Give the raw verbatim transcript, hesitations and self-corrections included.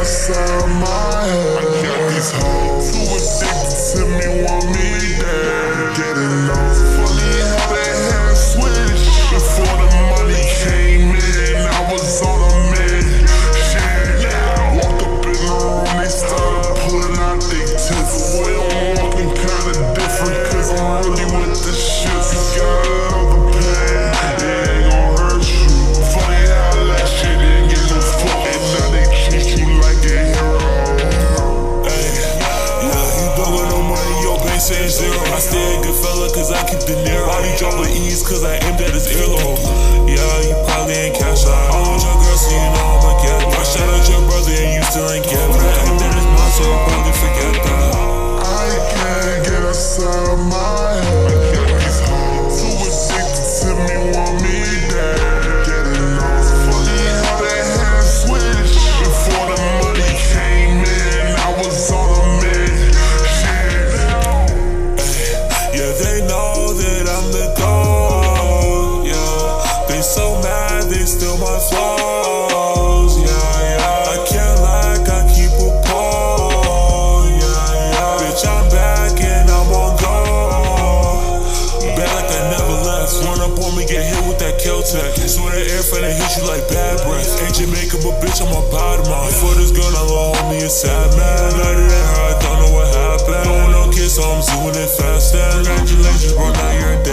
outside my head. I got these hoes too addicted to me, want me dead. Getting lost, funny how they had switched. Before the money came in, I was on a mission. Walked up in the room, they started pulling out their tips. The way I'm walking kinda different, cause I'm really with the shit. You got another pain, it ain't gon' hurt you. Funny how that shit didn't get no fuck, and now they treat you like a hero. Hey, yeah, you don't got no money, your bank saying zero. I stay a good fella cause I keep the Nero. All these dropping E's cause I aimed at his earlobe. Yeah, you probably ain't cash out. I want your girl so you know I'ma get that. I shout out your brother and you still ain't get that. I aimed at his mouth so I'll probably forget that. I can't get outside my head. I got these hoes too addicted to me, want me dead. Getting lost, funny how they had switched. Before the money came in, I was on a mission. Yeah, they know that I'm the dog. Yeah, they so mad they steal my flaws. Yeah, yeah, I can't like I keep a pole. Yeah, yeah, bitch I'm back and I'm on go. Bad like I never left. Run up on me, get hit with that Kel-Tec. Swear the air finna hit you like bad breath. Ain't Jamaican but bitch I'm a bottom on. Before this gun I love homie a sad man. Lighter than her, I don't know what happened. Don't want no kiss so I'm zooming it fast. Congratulations bro, now you're a